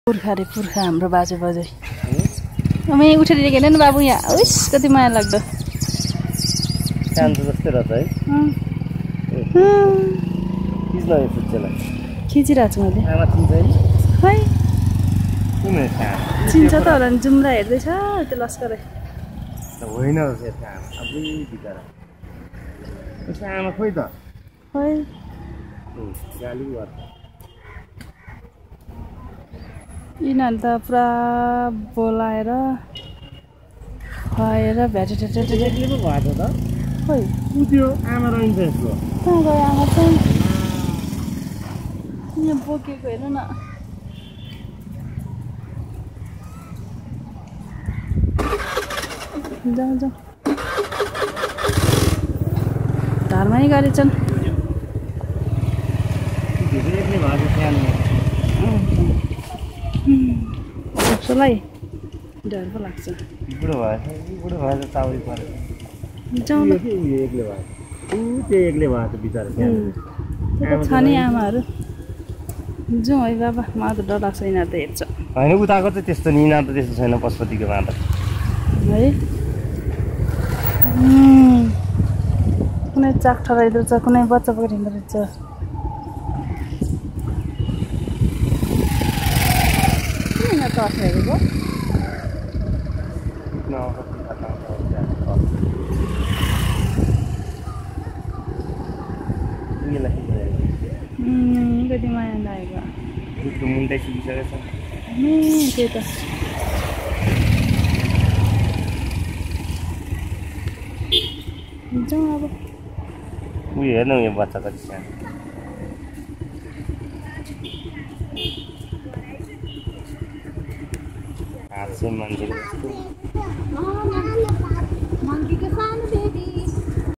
पुर्खा रे पुर्खा हाम्रो बाजे बाजे અમે उठेर हेर्ने न बाबु यहाँ ओइस कति माया लाग्दो शान्त जस्तै रहेछ है किन यो फुच्चेला खिचिरहेको छु मैले आमा चिन्छ है खै किन चिन्छ त होला नि जुम्रा हेर्दैछ त्यो लस्करै होइन यसको आमा अबुई बिचरा यसको आमा खोइ त खै गाली गर्छ यिनीहरू त पुरा बोलाएर खुवाएर भ्याटेटेटे एक्लै पो भएको त खोइ त्यो आमा रहन्छ यसको कहाँ गयो आमा चाहिँ यहाँ बोकेको हेर्नु न जाउँ जाउँ धर्मै गरेछन् एक्लै भएको सानो सक्छलाई डर पो लाग्छ बुढो भएछ चाउरी परेछ जाउँ न एक्लै भएको त्यो एक्लै भएको बिचरा त्यो त छ नि आमाहरू जाउँ है बाबा मलाई त डर लाग्छ यिनीहरू त हेर्छ होइन उताको त त्यस्तो नि यिनीहरू त त्यस्तो छैन पशुपतिको मा त है कुनै चाक ठराइदो रहेछ कुनै बच्चा पक्रेर हिँड्दो रहेछ किन टर्खेको कति माया लागेको मुन्टै सुकिसकेको छ त्यही त जाउँ अब उयो हेर्नु यो बच्चा कति सानो हात चाहिँ मान्छेको जस्तो